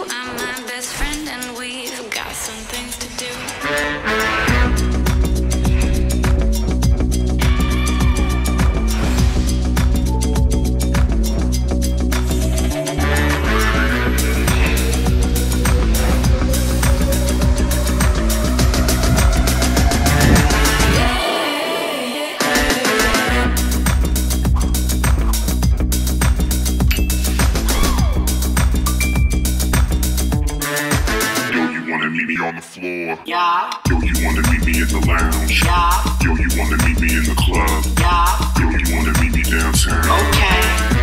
I'm my best friend and we've got some things to do. On the floor. Yeah. Yo, you wanna meet me in the lounge. Yeah. Yo, you wanna meet me in the club. Yeah. Yo, you wanna meet me downtown. Okay.